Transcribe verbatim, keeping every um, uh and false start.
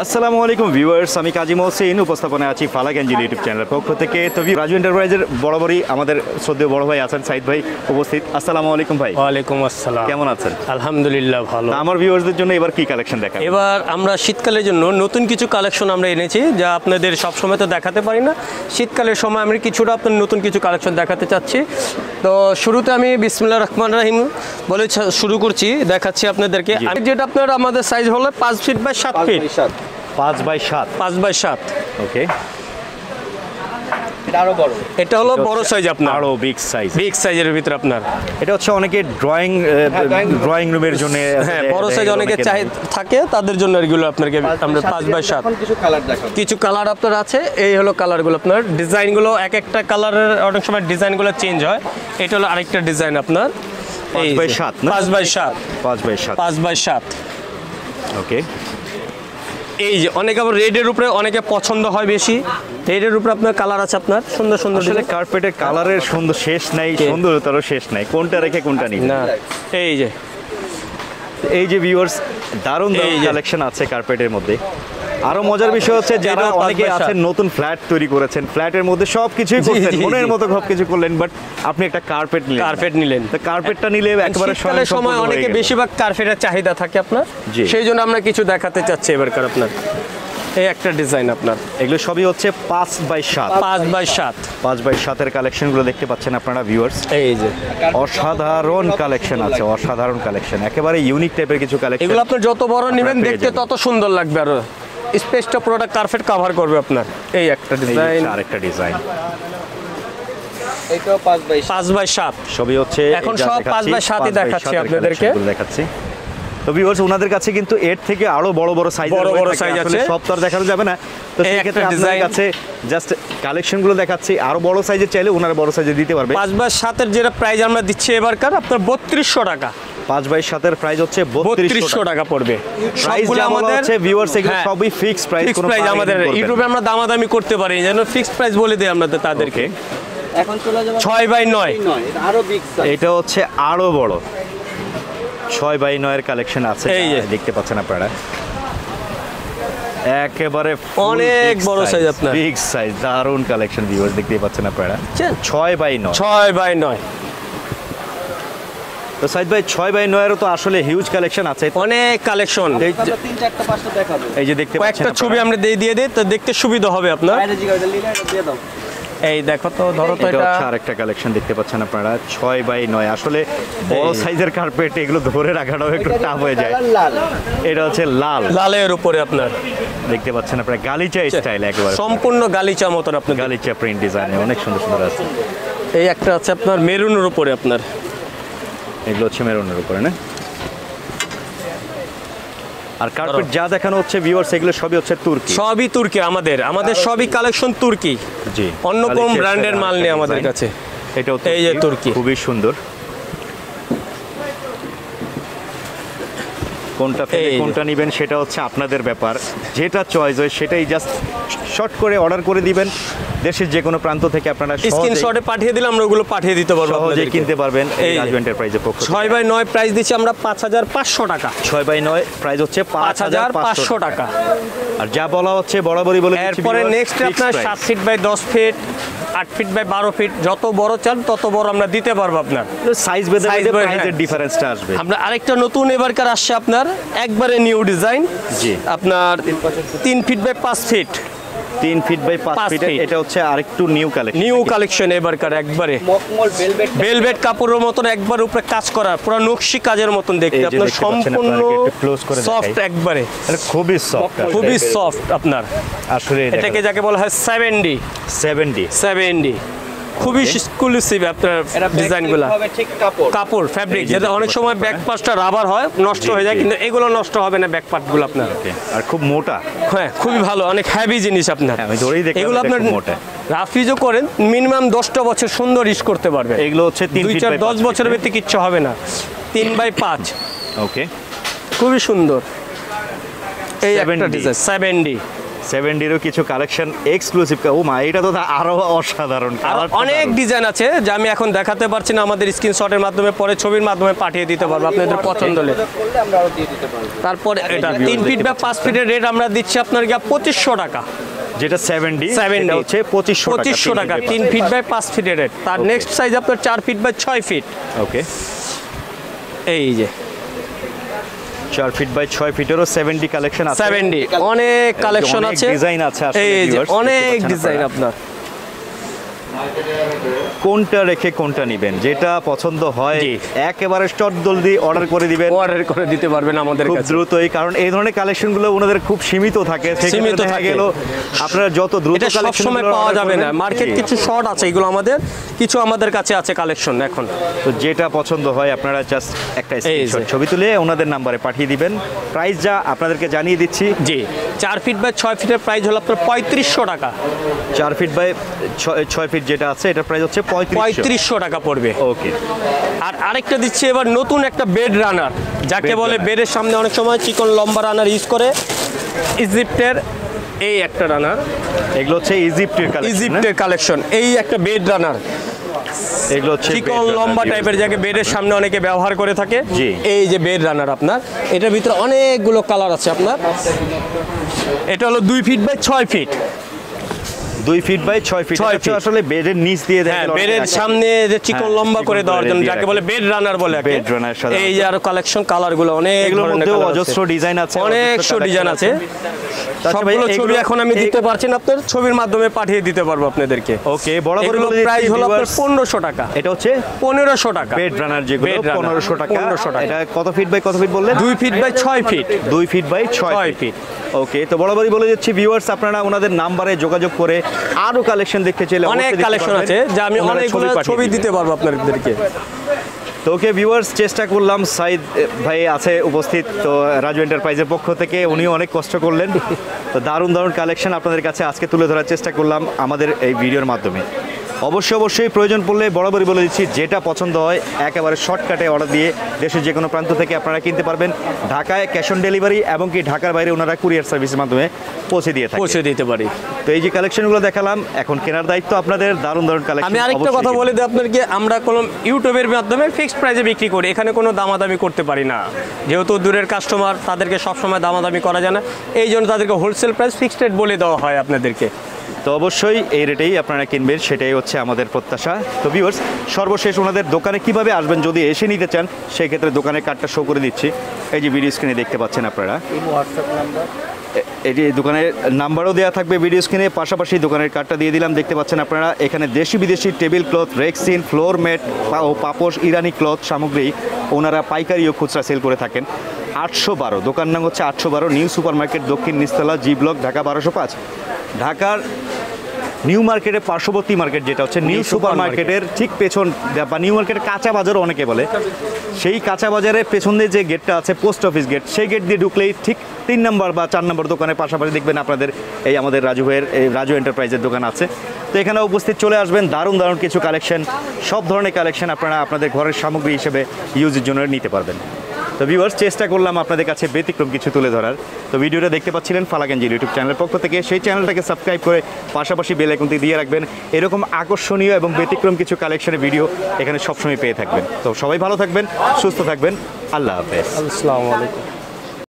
আসসালামু আলাইকুম ভিউয়ার্স, আমি কাজী মহসিন, উপস্থাপনায় আছি ফালাক এঞ্জিল ইউটিউব চ্যানেলের পক্ষ থেকে। তো রাজু এন্টারপ্রাইজের বরাবরই আমাদের শ্রদ্ধেয় বড় ভাই আছেন, সাইদ ভাই উপস্থিত। আসসালামু আলাইকুম ভাই। ওয়ালাইকুম আসসালাম। কেমন আছেন? আলহামদুলিল্লাহ ভালো। আমার ভিউয়ার্সদের জন্য এবার কি কালেকশন দেখাবো? এবার আমরা শীতকালের জন্য নতুন কিছু কালেকশন আমরা এনেছি, যা আপনাদের সব সময় তো দেখাতে পারি না। শীতকালের সময় আমি কিছুটা আপনার নতুন কিছু কালেকশন দেখাতে চাচ্ছি। তো শুরুতে আমি বিসমিল্লাহির রহমানির রহিম বলে শুরু করছি, দেখাচ্ছি আপনাদেরকে। আমি যেটা আপনার আমাদের সাইজ হলো পাঁচ ফিট বাই সাত ফিট। পাঁচ বাই সাত। পাঁচ বাই সাত। ওকে। আরো বড়, এটা হলো বড় সাইজ আপনার, আরো বিগ সাইজ। বিগ সাইজের ভিতরে আপনার এটা হচ্ছে অনেকে ড্রয়িং ড্রয়িং রুমের জন্য, হ্যাঁ বড় সাইজ অনেকে চাই থাকে, তাদের জন্য এগুলো আপনাকে আমরা পাঁচ বাই সাত। কিছু কালার দেখাবো, কিছু কালার আপনার আছে। এই হলো কালারগুলো আপনার, ডিজাইনগুলো এক একটা কালারের অনেক সময় ডিজাইনগুলো চেঞ্জ হয়। এটা হলো আরেকটা ডিজাইন আপনার পাঁচ বাই সাত। পাঁচ বাই সাত। পাঁচ বাই সাত। পাঁচ বাই সাত। ওকে। এই যে অনেকে আবার রেডের উপরে অনেকে পছন্দ হয় বেশি, রেডের উপরে আপনার কালার আছে আপনার সুন্দর সুন্দর। আসলে কার্পেটের কালারের সুন্দর শেষ নাই, সুন্দরতারও শেষ নাই, কোনটা রেখে কোনটা নিবে না। এই যে এই যে ভিউয়ার্স, দারুণ দারুণ কালেকশন আছে কার্পেটের মধ্যে। আরো মজার বিষয় হচ্ছে যারা অনেকে আছেন নতুন ফ্ল্যাট তৈরি করেছেন, ফ্ল্যাটের মধ্যে সবকিছুই করছেন, মনের মতো সবকিছু করলেন, বাট আপনি একটা কার্পেট নিলেন। কার্পেট নিলেন, তো কার্পেটটা নিলে একেবারে শীতকালের সময় অনেকে বেশিরভাগ কার্পেটের চাহিদা থাকে আপনার, সেই জন্য আমরা কিছু দেখাতে চাচ্ছি এবারকার আপনার। এই একটা ডিজাইন আপনার, এগুলো সবই হচ্ছে পাঁচ বাই সাত। পাঁচ বাই সাত। পাঁচ বাই সাতের কালেকশনগুলো দেখতে পাচ্ছেন আপনারা ভিউয়ার্স। এই যে অসাধারণ কালেকশন আছে, অসাধারণ কালেকশন, একেবারে ইউনিক টাইপের কিছু কালেকশন। এগুলো আপনি যত বড় নেবেন দেখতে তত সুন্দর লাগবে, আর স্পেসটা পুরোটা কার্পেট কভার করবে আপনার। এই একটা ডিজাইন, আরেকটা ডিজাইন, এটাও পাঁচ বাই পাঁচ বাই সাত। সবই হচ্ছে এখন সব পাঁচ বাই সাতই দেখাচ্ছি আপনাদেরকে, দেখাচ্ছি। তো ভিউয়ার্স, ওনাদের কাছে কিন্তু এর থেকে আরো বড় বড় সাইজ, বড় বড় সাইজ আছে, সব তো আর দেখানো যাবে না। তো সেই ক্ষেত্রে আপনাদের কাছে জাস্ট কালেকশনগুলো দেখাচ্ছি, আরো বড় সাইজের চাইলে ওনারা বড় সাইজে দিতে পারবে। পাঁচ বাই সাতের যেটা প্রাইস আমরা দিচ্ছি এবারকার আপনার বত্রিশশো টাকা। পাঁচ বাই সাতের প্রাইস হচ্ছে বত্রিশশো টাকা পড়বে। সবগুলো আমাদের হচ্ছে ভিউয়ার্স, এগুলো সবই ফিক্সড প্রাইস, কোনো প্রাইস আমাদের ইউটিউবে আমরা দামাদামি করতে পারি, যেন ফিক্সড প্রাইস বলে দেই আমরা তাদেরকে। এখন চলে যাবে ছয় বাই নয়। এটা আরো বিগ সাইজ, এটা হচ্ছে আরো বড় ছয় বাই নয়ের কালেকশন আছে, এই যে দেখতে পাচ্ছেন আপনারা, একেবারে অনেক বড় সাইজ আপনার, বিগ সাইজ, দারুণ কালেকশন ভিউয়ার্স, দেখতে পাচ্ছেন আপনারা ছয় বাই নয়। ছয় বাই নয়। তো সাইদ ভাই, ছয় বাই নয়েরও তো আসলে হিউজ কালেকশন আছে, অনেক কালেকশন। তিন চারটা পাঁচটা দেখাবো। এই যে দেখতে পাচ্ছেন, একটা ছবি আমরা দিয়ে দিয়ে দিই তো দেখতে সুবিধা হবে আপনার। বাইরে জিগাটা লিলে এটা দিয়ে দাও। এই দেখো তো, ধরো তো, এটা এটা হচ্ছে আরেকটা কালেকশন দেখতে পাচ্ছেন আপনারা, ছয় বাই নয়। আসলে বড় সাইজের কার্পেট এগুলো ধরে রাখাটাও একটু টাফ হয়ে যায়। লাল, এটা হচ্ছে লাল, লালের উপরে আপনার দেখতে পাচ্ছেন আপনারা, গালিচা স্টাইল, একেবারে সম্পূর্ণ গালিচা মতন আপনার, গালিচা প্রিন্ট ডিজাইনে অনেক সুন্দর সুন্দর আছে। এই একটা আছে আপনার মেরুনের উপরে আপনার, এগুলো হচ্ছে মেরুনের উপরে না। আর কার্পেট যা দেখানো হচ্ছে ভিউয়ার্স, এগুলো সবই হচ্ছে তুর্কি, সবই তুর্কি। আমাদের আমাদের সবই কালেকশন তুর্কি, জি, অন্য কোন ব্র্যান্ডের মাল নেই আমাদের কাছে। এটাও এই যে তুর্কি, খুবই সুন্দর। কোনটা ফেলে কোনটা নেবেন সেটা হচ্ছে আপনাদের ব্যাপার, যেটা চয়েস হয় সেটাই জাস্ট শর্ট করে অর্ডার করে দিবেন। দেশের যে কোনো প্রান্ত থেকে আপনারা স্ক্রিনশটে পাঠিয়ে দিলে আমরা ওগুলো পাঠিয়ে দিতে পারবো, সহজে কিনতে পারবেন এই রাজু এন্টারপ্রাইজের পক্ষ থেকে। ছয় বাই নয় প্রাইস দিচ্ছি আমরা পাঁচ হাজার পাঁচশো টাকা। ছয় বাই নয় প্রাইস হচ্ছে পাঁচ হাজার পাঁচশো টাকা। আর যা বলা হচ্ছে বরাবরই বলে দিচ্ছি। এরপরে নেক্সট আপনার সাত ফিট বাই দশ ফিট, আট ফিট বাই বারো ফিট, যত বড় চান তত বড় আমরা দিতে পারবো আপনার। সাইজ বেঁধে প্রাইসের ডিফারেন্সটা আসবে। আমরা আরেকটা নতুন এবারকার আসছে আপনার, একবারে নিউ ডিজাইন, জি, আপনার তিন ফিট বাই পাঁচ ফিট। তিন ফিট বাই পাঁচ ফিট, এটা হচ্ছে আরেকটু নিউ কালেকশন। নিউ কালেকশন এবারকার, একবারে মকমল ভেলভেট, ভেলভেট কাপড়ের মতন একবার উপরে কাজ করা, পুরো নকশি কাজের মতন দেখতে, আপনার সম্পূর্ণ সফট, একবারে খুবই সফট, খুবই সফট আপনার। আসলে এটাকে যাকে বলা হয় সেভেন্টি সেভেন্টি সেভেন্টি, খুবই এক্সক্লুসিভ আপনার ডিজাইনগুলো। ঠিক কাপড়, কাপড় ফ্যাব্রিক, যেটা অনেক সময় ব্যাক পার্টটা রাবার হয়, নষ্ট হয়ে যায়, কিন্তু এগুলো নষ্ট হবে না ব্যাক পার্টগুলো আপনার। আর খুব মোটা, হ্যাঁ খুবই ভালো, অনেক হেভি জিনিস আপনার। আমি ধরেই দেখলাম এগুলো আপনার মোটা, রাফিজও করেন মিনিমাম দশটা বছর সুন্দর ইউজ করতে পারবে। এগুলো হচ্ছে তিন দুই চার দশ বছরের ভিতরে কিচ্ছু হবে না। তিন বাই পাঁচ, ওকে, খুবই সুন্দর। এই একটা ডিজাইন সেভেন্টি সেভেন্টিরও কিছু কালেকশন এক্সক্লুসিভ। ও মা, এটা তো আরো অসাধারণ আর colour টা অনেক দারুণ। ডিজাইন আছে যা আমি এখন দেখাতে পারছি না, আমাদের স্ক্রিনশটের মাধ্যমে পরে ছবির মাধ্যমে পাঠিয়ে দিতে পারবো আপনাদের পছন্দ হলে। করলে আমরা আরো দিয়ে দিতে পারবো। তারপরে এটা viewers তিন ফিট দেখতে বা পাঁচ ফিটের রেট আমরা দিচ্ছি আপনার গিয়ে পঁচিশশো টাকা। যেটা সেভেন্টি সেভেন্টি সেটা হচ্ছে পঁচিশশো পঁচিশশো টাকা তিন ফিট বাই পাঁচ ফিটের রেট। তার নেক্সট সাইজ আপনার চার ফিট বাই ছয় ফিট। ওকে, এই যে চার ফিট বাই ছয় ফিটেরও সেভেন্টি কালেকশন আছে। সেভেন্টি অনেক কালেকশন অনেক আছে, ডিজাইন আছে আসলে এই যে viewers, দেখতে অনেক পাচ্ছেন ডিজাইন আপনারা। আপনার। কোনটা রেখে কোনটা নিবেন, যেটা পছন্দ হয় জি। একেবারে চট জলদি অর্ডার করে দিবেন অর্ডার করে দিতে পারবেন আমাদের খুব কাছে। দ্রুতই, কারণ এই ধরনের কালেকশনগুলো ওনাদের খুব সীমিত থাকে। সেক্ষেত্রে সীমিত দেখা থাকে। গেল আপনারা যত দ্রুত এটা সব কালেকশন সময় পাওয়া যাবে না, মার্কেট কিছু শর্ট আছে, এগুলো আমাদের কিছু আমাদের কাছে আছে কালেকশন এখন। তো যেটা পছন্দ হয় আপনারা জাস্ট একটা স্ক্রিনশট ছবি তুলে ওনাদের নাম্বারে পাঠিয়ে দিবেন। প্রাইস যা আপনাদেরকে জানিয়ে দিচ্ছি, জি, চার ফিট বাই ছয় ফিটের প্রাইস হলো আপনার পঁয়ত্রিশশো টাকা। চার ফিট বাই ছয় ফিট যেটা আছে এটার প্রাইস হচ্ছে পঁয়ত্রিশ পঁয়ত্রিশশো টাকা পড়বে। ওকে, আর আরেকটা দিচ্ছি এবার নতুন একটা বেড রানার, যাকে Bed বলে runner। বেডের সামনে অনেক সময় চিকন লম্বা রানার ইউজ করে। ইজিপ্টের এই একটা রানার, এগুলো হচ্ছে ইজিপ্টের কালেকশন। ইজিপ্টের কালেকশন, এই একটা বেড রানার এগুলো হচ্ছে চিকন bed runner, লম্বা জি। টাইপের, যাকে বেডের সামনে অনেকে ব্যবহার করে থাকে। জি। এই যে বেড রানার আপনার, এটার ভিতরে অনেকগুলো কালার আছে আপনার। এটা হলো দুই ফিট বাই ছয় ফিট। দুই ফিট বাই ছয় ফিট ছয় হচ্ছে feet। আসলে বেডের নিচ দিয়ে হ্যাঁ, দেখেন বেডের অনেকে সামনে যে চিকন হ্যাঁ, লম্বা করে চিকন দেওয়ার করে জন্য, দিয়ে যাকে রাখে। বলে বেড রানার বলে আর কি। Bed runner সাধারণত। এই যে আরো কালেকশন কালার গুলো অনেক এগুলোর ধরনের মধ্যেও colour আছে। অজস্র ডিজাইন আছে, অনেকশো অজস্র ডিজাইন আছে। আচ্ছা ভাই, সবগুলো ছবি এগুলো- এখন আমি এই- দিতে পারছি না, আপনার ছবির মাধ্যমে পাঠিয়ে দিতে পারবো আপনাদেরকে। ওকে, বরাবর এগুলো বলে দিচ্ছি প্রাইস হলো আপনার viewers, পনেরোশো টাকা। এটা হচ্ছে পনেরোশো টাকা বেড রানার, যেগুলো Bed runner, পনেরোশো টাকা। পনেরোশো টাকা। এটা কত ফিট বাই কত ফিট বললেন? দুই ফিট বাই ছয় ফিট। দুই ফিট বাই ছয় ছয় ফিট। ফিট। ওকে, তো বরাবরই বলে যাচ্ছি ভিউয়ার্স, আপনারা ওনাদের নাম্বারে যোগাযোগ করে আরো কালেকশন দেখতে চাইলে অনেক অবশ্যই দেখতে কালেকশন পারবেন। আছে যা আমি ওনারা অনেকগুলো পাঠিয়ে ছবি দিবেন। দিতে পারবো আপনাদেরকে। তো ওকে ভিউয়ার্স, চেষ্টা করলাম, সাইদ ভাই আছে উপস্থিত, তো রাজু এন্টারপ্রাইজের পক্ষ থেকে উনিও অনেক কষ্ট করলেন। তো দারুণ দারুণ কালেকশন আপনাদের কাছে আজকে তুলে ধরার চেষ্টা করলাম আমাদের এই ভিডিওর মাধ্যমে। অবশ্যই অবশ্যই প্রয়োজন পড়লে বরাবরই বলে দিচ্ছি, যেটা পছন্দ হয় একেবারে শর্টকাটে অর্ডার দিয়ে দেশের যে কোনো প্রান্ত থেকে আপনারা কিনতে পারবেন। ঢাকায় ক্যাশ অন ডেলিভারি এবং কি ঢাকার বাইরে ওনারা কুরিয়ার সার্ভিসের মাধ্যমে পৌঁছে দিয়ে থাকে। পৌঁছে দিতে পারি। তো এই যে কালেকশনগুলো দেখালাম, এখন কেনার দায়িত্ব আপনাদের। দারুণ দারুণ কালেকশন। আমি আরেকটা কথা বলে দিই আপনাদেরকে, আমরা কোনো ইউটিউবের মাধ্যমে ফিক্সড প্রাইসে বিক্রি করি, এখানে কোনো দামাদামি করতে পারি না। যেহেতু দূরের কাস্টমার, তাদেরকে সবসময় দামাদামি করা যায় না, এই জন্য তাদেরকে হোলসেল প্রাইস ফিক্সড রেট বলে দেওয়া হয় আপনাদেরকে। তো অবশ্যই এই রেটেই আপনারা কিনবেন, সেটাই হচ্ছে আমাদের প্রত্যাশা। তো ভিউয়ার্স, সর্বশেষ ওনাদের দোকানে কিভাবে আসবেন যদি এসে নিতে চান, সেই ক্ষেত্রে দোকানের কার্ডটা শো করে দিচ্ছি। এই যে ভিডিও স্ক্রিনে দেখতে পাচ্ছেন আপনারা, হোয়াটসঅ্যাপ নাম্বার এ- এটি দোকানের নাম্বারও দেওয়া থাকবে ভিডিও স্ক্রিনে, পাশাপাশি দোকানের কার্ডটা দিয়ে দিলাম। দেখতে পাচ্ছেন আপনারা এখানে দেশি বিদেশি table cloth, rexine, floor mat ও পাপোশ, ইরানি ক্লথ সামগ্রী ওনারা পাইকারি ও খুচরা সেল করে থাকেন। আটশো বারো দোকান নাম হচ্ছে আটশো বারো নিউ সুপার মার্কেট, দক্ষিণ নিস্তলা, জি ব্লক, ঢাকা বারোশো পাঁচ। ঢাকার নিউ মার্কেটের পার্শ্ববর্তী মার্কেট যেটা হচ্ছে নিউ সুপার মার্কেটের ঠিক পেছন, বা নিউ মার্কেটের কাঁচা বাজারও অনেকে বলে, সেই কাঁচা বাজারের পেছন দিয়ে যে গেটটা আছে পোস্ট অফিস গেট, সেই গেট দিয়ে ঢুকলেই ঠিক তিন নম্বর বা চার নম্বর দোকানের পাশাপাশি দেখবেন আপনাদের এই আমাদের রাজু ভাইয়ের এই রাজু এন্টারপ্রাইজের দোকান আছে। তো এখানে উপস্থিত চলে আসবেন, দারুণ দারুণ কিছু কালেকশন, সব ধরনের কালেকশন আপনারা আপনাদের ঘরের সামগ্রী হিসেবে ইউজের জন্য নিতে পারবেন। তো ভিউয়ার্স, চেষ্টা করলাম আপনাদের কাছে ব্যতিক্রম কিছু তুলে ধরার। তো ভিডিওটা দেখতে পাচ্ছিলেন ফালাকাঞ্জি ইউটিউব চ্যানেলের পক্ষ থেকে, সেই চ্যানেলটাকে সাবস্ক্রাইব করে পাশাপাশি বেল আইকনটি দিয়ে রাখবেন। এরকম আকর্ষণীয় এবং ব্যতিক্রম কিছু কালেকশনের ভিডিও এখানে সবসময় পেয়ে থাকবেন। তো সবাই ভালো থাকবেন, সুস্থ থাকবেন, আল্লাহ হাফেজ। আসসালামু আলাইকুম।